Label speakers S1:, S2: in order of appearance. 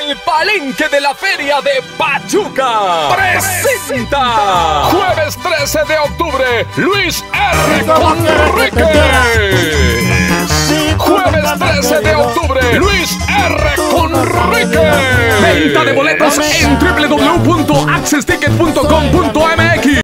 S1: El Palenque de la Feria de Pachuca presenta jueves 13 de octubre Luis R. Conríquez. Jueves 13 de octubre Luis R. Conríquez. Venta de boletos en www.accessticket.com.mx.